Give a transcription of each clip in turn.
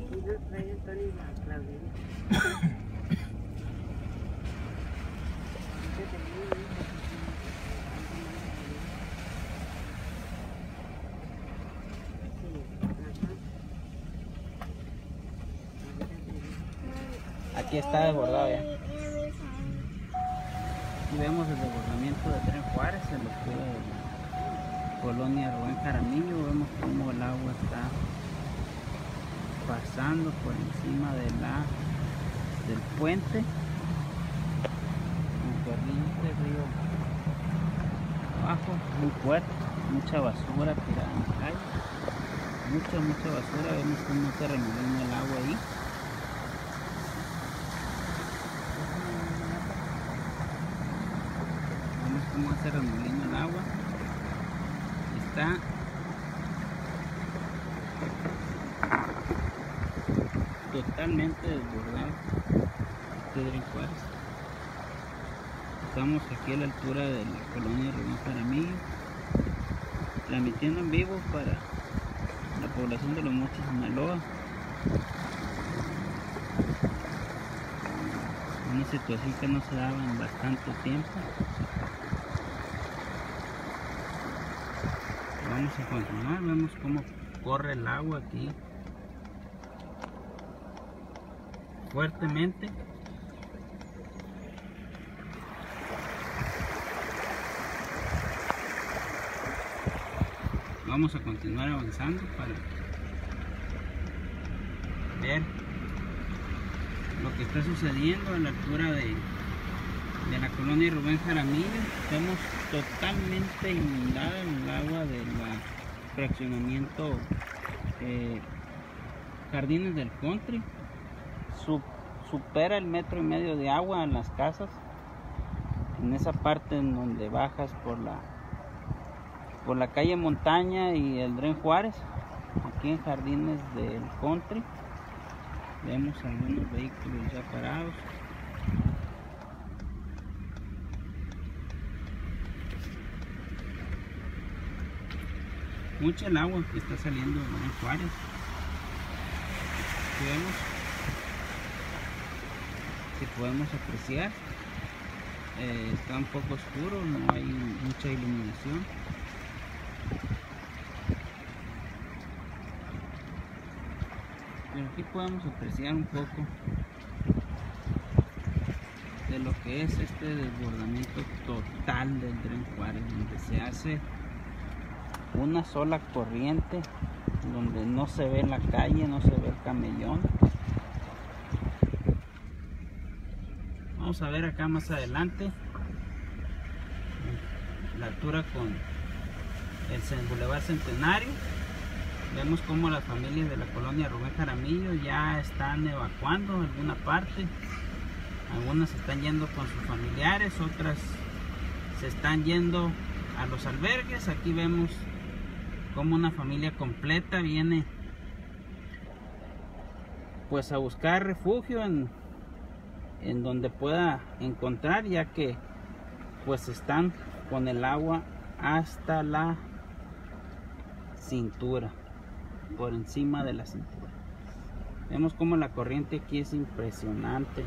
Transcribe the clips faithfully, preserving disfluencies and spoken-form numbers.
Aquí está desbordado ya. Aquí vemos el desbordamiento de Tren Juárez en lo que es la colonia Rubén Jaramillo. Vemos cómo el agua está pasando por encima de la del puente, un corriente, río abajo, muy fuerte, mucha basura tirada en la calle, mucha mucha basura. Vemos cómo se remolina el agua ahí. Vemos cómo se remolina el agua. Está totalmente desbordado este Tren Juárez. Estamos aquí a la altura de la colonia Rubén Jaramillo, transmitiendo en vivo para la población de Los Mochis, Sinaloa. Una situación que no se daba en bastante tiempo. Vamos a continuar, vemos cómo corre el agua aquí fuertemente. Vamos a continuar avanzando para ver lo que está sucediendo a la altura de, de la colonia Rubén Jaramillo. Estamos totalmente inundada en el agua del fraccionamiento eh, Jardines del Country. Sub, supera el metro y medio de agua en las casas, en esa parte en donde bajas por la por la calle Montaña y el Tren Juárez. Aquí en Jardines del Country vemos algunos vehículos ya parados. Mucha el agua que está saliendo del Tren Juárez. Aquí vemos, si podemos apreciar, eh, está un poco oscuro, no hay mucha iluminación. Pero aquí podemos apreciar un poco de lo que es este desbordamiento total del Tren Juárez, donde se hace una sola corriente, donde no se ve la calle, no se ve el camellón. Vamos a ver acá más adelante la altura con el Boulevard Centenario. Vemos como las familias de la colonia Rubén Jaramillo ya están evacuando en alguna parte. Algunas se están yendo con sus familiares, otras se están yendo a los albergues. Aquí vemos como una familia completa viene pues a buscar refugio en, en donde pueda encontrar, ya que pues están con el agua hasta la cintura, por encima de la cintura. Vemos como la corriente aquí es impresionante,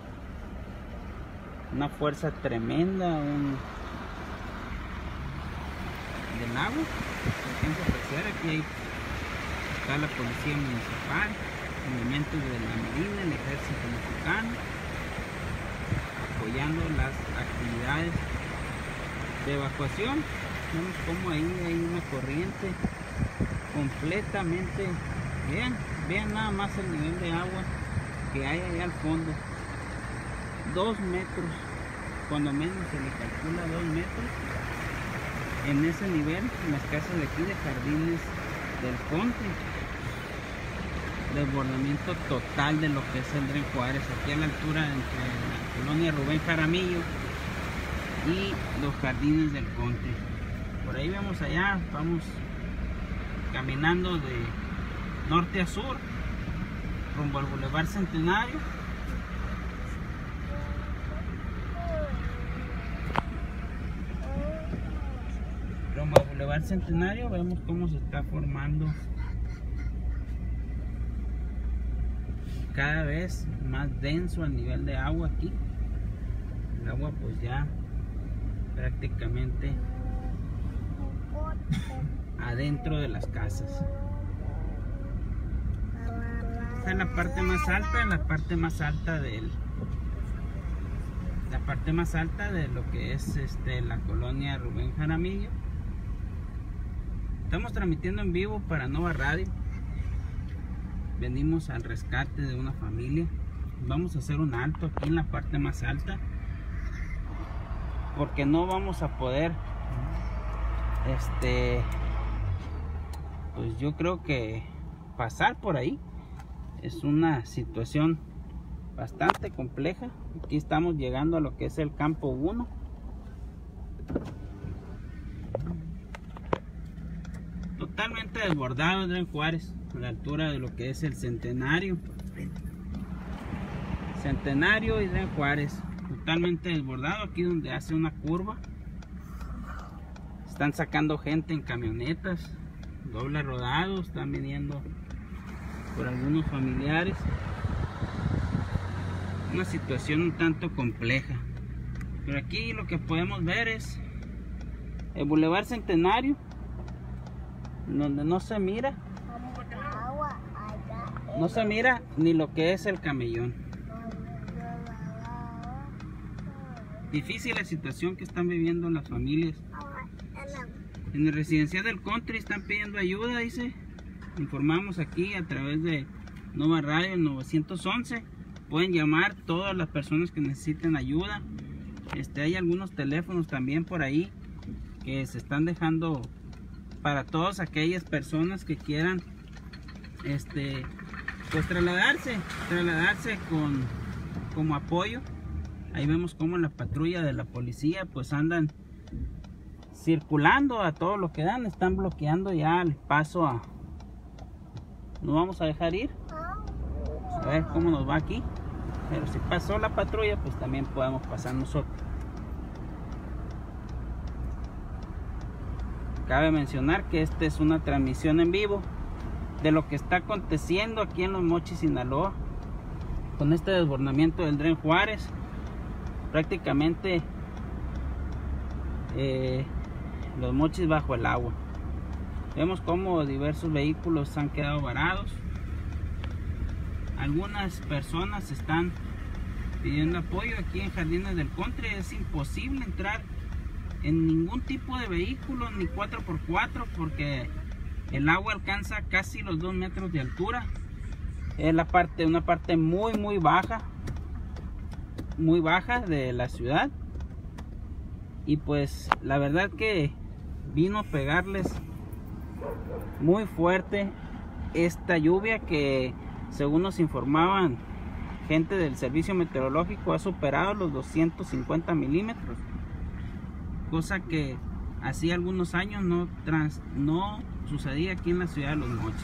una fuerza tremenda un, del agua. Aquí hay, está la policía municipal, elementos de la Marina, el ejército mexicano, apoyando las actividades de evacuación. Vemos como ahí hay una corriente completamente, vean, vean nada más el nivel de agua que hay allá al fondo, dos metros, cuando menos se le calcula dos metros. En ese nivel, en las casas de aquí de Jardines del Country, desbordamiento total de lo que es el Tren Juárez, aquí a la altura entre la colonia Rubén Jaramillo y los Jardines del Country. Por ahí vemos allá, vamos caminando de norte a sur rumbo al Boulevard Centenario. Rumbo al Boulevard Centenario vemos cómo se está formando cada vez más denso el nivel de agua aquí. El agua pues ya prácticamente adentro de las casas. Esta es la parte más alta, la parte más alta del la parte más alta de lo que es este la colonia Rubén Jaramillo. Estamos transmitiendo en vivo para Nova Radio. Venimos al rescate de una familia. Vamos a hacer un alto aquí en la parte más alta, porque no vamos a poder este pues yo creo que pasar por ahí. Es una situación bastante compleja. Aquí estamos llegando a lo que es el campo uno. Totalmente desbordado en Juárez, a la altura de lo que es el Centenario. Centenario y de Juárez, totalmente desbordado. Aquí donde hace una curva, están sacando gente en camionetas, doble rodado, están viniendo por algunos familiares. Una situación un tanto compleja, pero aquí lo que podemos ver es el Boulevard Centenario, donde no se mira no se mira ni lo que es el camellón. Difícil la situación que están viviendo las familias. En el residencial del Country están pidiendo ayuda, dice. Informamos aquí a través de Nova Radio, el novecientos once. Pueden llamar todas las personas que necesiten ayuda. Este, hay algunos teléfonos también por ahí que se están dejando para todas aquellas personas que quieran este, pues trasladarse, trasladarse con como apoyo. Ahí vemos como la patrulla de la policía pues andan circulando a todo lo que dan, están bloqueando ya el paso a... ¿Nos vamos a dejar ir? A ver cómo nos va aquí. Pero si pasó la patrulla, pues también podemos pasar nosotros. Cabe mencionar que esta es una transmisión en vivo de lo que está aconteciendo aquí en Los Mochis, Sinaloa, con este desbordamiento del Dren Juárez. Prácticamente eh, Los Mochis bajo el agua. Vemos como diversos vehículos han quedado varados. Algunas personas están pidiendo apoyo aquí en Jardines del Country. Es imposible entrar en ningún tipo de vehículo, ni cuatro por cuatro, porque el agua alcanza casi los dos metros de altura. Es la parte, una parte muy muy baja, muy baja de la ciudad. Y pues la verdad que vino a pegarles muy fuerte esta lluvia, que según nos informaban gente del servicio meteorológico ha superado los doscientos cincuenta milímetros, cosa que hacía algunos años no, trans, no sucedía aquí en la ciudad de Los Mochis.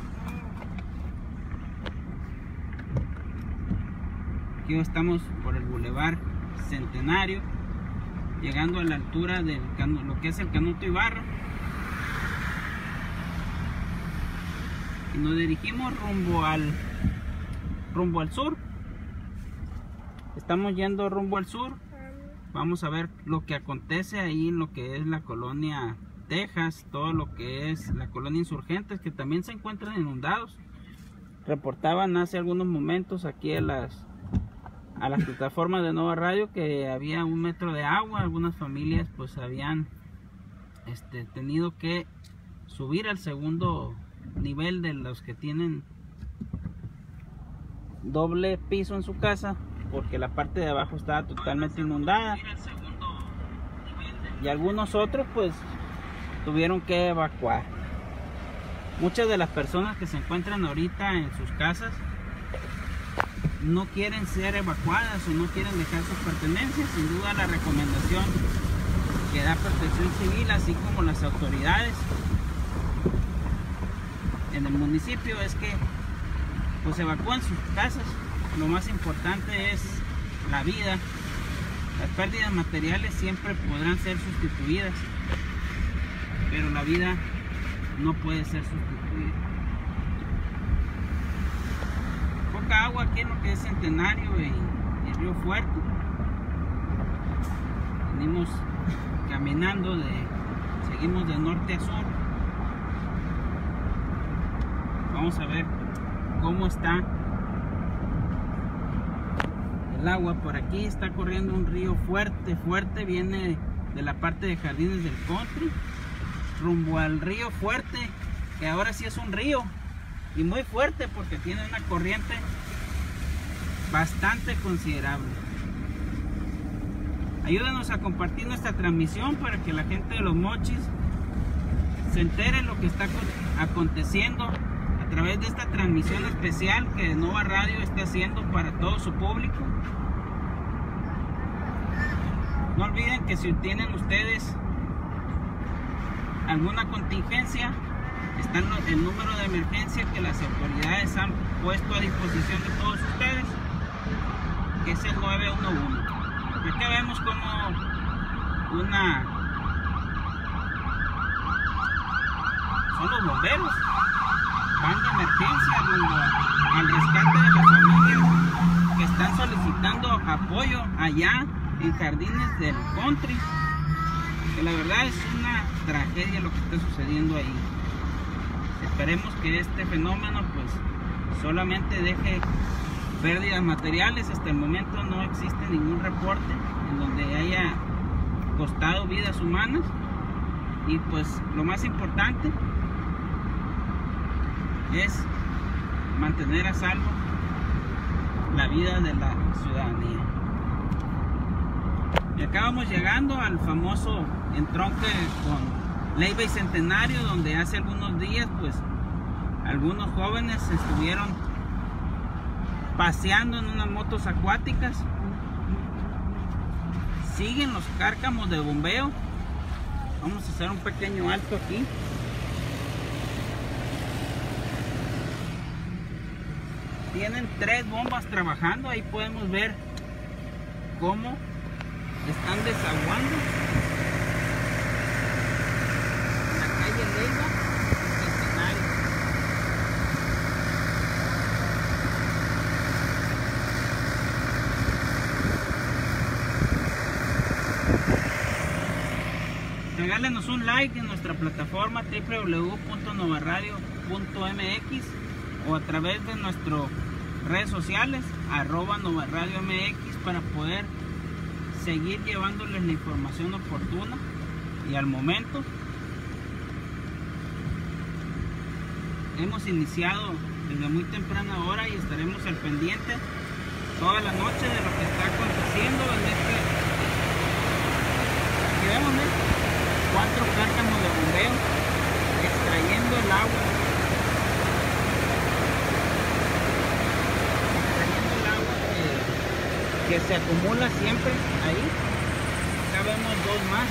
Aquí estamos por el Boulevard Centenario, llegando a la altura de lo que es el Canuto Ibarra, y nos dirigimos rumbo al rumbo al sur. Estamos yendo rumbo al sur. Vamos a ver lo que acontece ahí en lo que es la colonia Texas, todo lo que es la colonia Insurgentes, que también se encuentran inundados. Reportaban hace algunos momentos aquí a las a las plataformas de Nova Radio que había un metro de agua. Algunas familias pues habían este, tenido que subir al segundo nivel de los que tienen doble piso en su casa, porque la parte de abajo estaba totalmente inundada, y algunos otros pues tuvieron que evacuar. Muchas de las personas que se encuentran ahorita en sus casas no quieren ser evacuadas o no quieren dejar sus pertenencias. Sin duda la recomendación que da Protección Civil, así como las autoridades en el municipio, es que pues evacúen sus casas. Lo más importante es la vida. Las pérdidas materiales siempre podrán ser sustituidas, pero la vida no puede ser sustituida. Poca agua que es Centenario y, y Río Fuerte. Venimos caminando de, seguimos de norte a sur. Vamos a ver cómo está el agua. Por aquí está corriendo un río fuerte, fuerte, viene de la parte de Jardines del Country rumbo al río Fuerte, que ahora sí es un río y muy fuerte porque tiene una corriente bastante considerable. Ayúdanos a compartir nuestra transmisión para que la gente de Los Mochis se entere lo que está aconteciendo a través de esta transmisión especial que Nova Radio está haciendo para todo su público. No olviden que si tienen ustedes alguna contingencia, está el número de emergencia que las autoridades han puesto a disposición de todos ustedes, que es el nueve uno uno. Aquí vemos como una son los bomberos, van de emergencia rumbo al rescate de las familias que están solicitando apoyo allá en Jardines del Country, que la verdad es una tragedia lo que está sucediendo ahí. Esperemos que este fenómeno pues solamente deje pérdidas materiales. Hasta el momento no existe ningún reporte en donde haya costado vidas humanas, y pues lo más importante es mantener a salvo la vida de la ciudadanía. Y acá vamos llegando al famoso entronque con Leyva y Centenario, donde hace algunos días pues algunos jóvenes estuvieron paseando en unas motos acuáticas. Siguen los cárcamos de bombeo. Vamos a hacer un pequeño alto aquí. Tienen tres bombas trabajando. Ahí podemos ver cómo están desaguando en la calle Leyva y Centenario. Regálenos un like en nuestra plataforma doble u doble u doble u punto nova radio punto m x o a través de nuestras redes sociales arroba Nova Radio M X para poder seguir llevándoles la información oportuna y al momento. Hemos iniciado desde muy temprana hora y estaremos al pendiente toda la noche de lo que está aconteciendo en este. Aquí vemos, ¿eh? Cuatro cárcamos de bombeo extrayendo el agua. Extrayendo el agua que, que se acumula siempre ahí. Acá vemos dos más.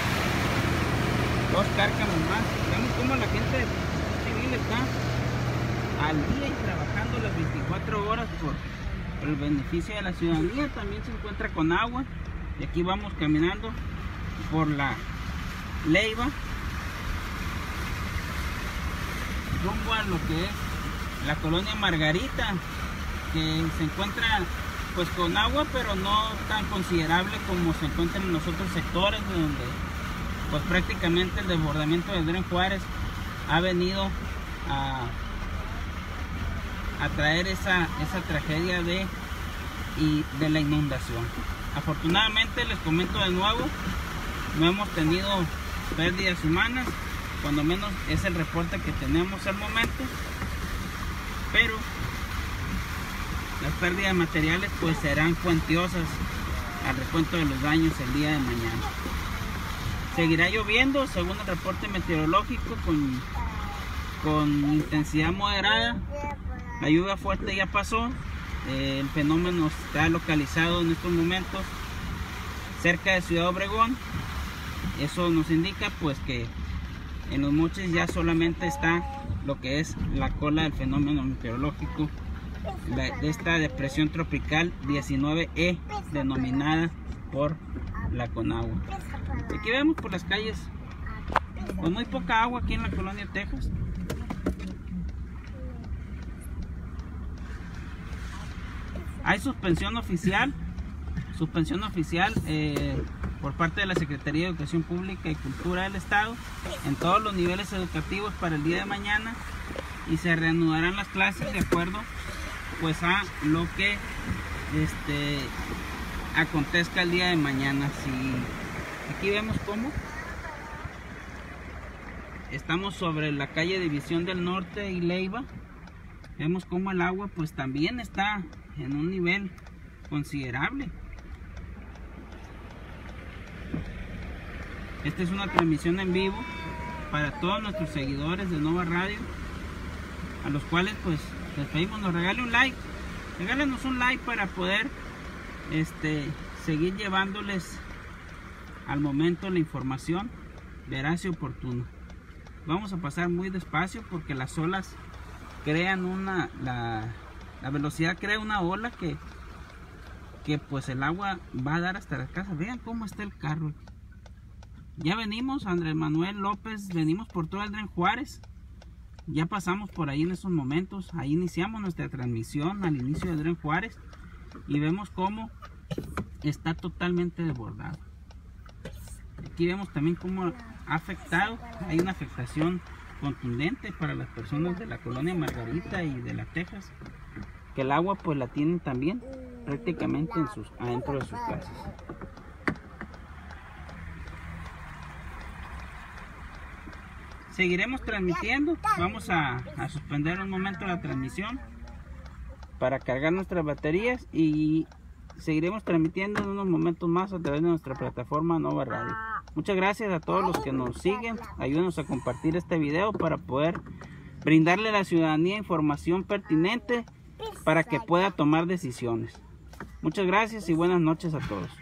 Dos cárcamos más. Vemos cómo la gente civil está al día y trabajando las veinticuatro horas por, por el beneficio de la ciudadanía. También se encuentra con agua. Y aquí vamos caminando por la Leyva rumbo a lo que es la colonia Margarita, que se encuentra pues con agua, pero no tan considerable como se encuentra en los otros sectores, donde pues prácticamente el desbordamiento de Dren Juárez ha venido a, a traer esa, esa tragedia de, y de la inundación. Afortunadamente, les comento de nuevo, no hemos tenido pérdidas humanas, cuando menos es el reporte que tenemos al momento, pero las pérdidas materiales pues serán cuantiosas al recuento de los daños el día de mañana. Seguirá lloviendo según el reporte meteorológico con, con intensidad moderada. La lluvia fuerte ya pasó, eh, el fenómeno está localizado en estos momentos cerca de Ciudad Obregón. Eso nos indica pues que en Los Mochis ya solamente está lo que es la cola del fenómeno meteorológico de esta depresión tropical diecinueve E, denominada por la Conagua. Aquí vemos por las calles con muy poca agua aquí en la colonia Texas. Hay suspensión oficial, suspensión oficial eh, por parte de la Secretaría de Educación Pública y Cultura del Estado en todos los niveles educativos para el día de mañana, y se reanudarán las clases de acuerdo pues a lo que este acontezca el día de mañana. Si aquí vemos cómo estamos sobre la calle División del Norte y Leiva, vemos cómo el agua pues también está en un nivel considerable. Esta es una transmisión en vivo para todos nuestros seguidores de Nova Radio, a los cuales pues les pedimos nos regale un like, regálenos un like para poder este seguir llevándoles al momento la información veraz y oportuna. Vamos a pasar muy despacio porque las olas crean una la, la velocidad crea una ola que que pues el agua va a dar hasta la casa. Vean cómo está el carro. Ya venimos, Andrés Manuel López, venimos por todo el Dren Juárez. Ya pasamos por ahí en esos momentos. Ahí iniciamos nuestra transmisión al inicio del Dren Juárez y vemos cómo está totalmente desbordado. Aquí vemos también cómo ha afectado. Hay una afectación contundente para las personas de la colonia Margarita y de la Texas, que el agua pues la tienen también prácticamente en sus, adentro de sus casas. Seguiremos transmitiendo. Vamos a, a suspender un momento la transmisión para cargar nuestras baterías y seguiremos transmitiendo en unos momentos más a través de nuestra plataforma Nova Radio. Muchas gracias a todos los que nos siguen. Ayúdenos a compartir este video para poder brindarle a la ciudadanía información pertinente para que pueda tomar decisiones. Muchas gracias y buenas noches a todos.